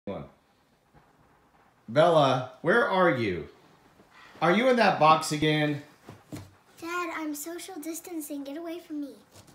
One. Bella, where are you? Are you in that box again? Dad, I'm social distancing. Get away from me.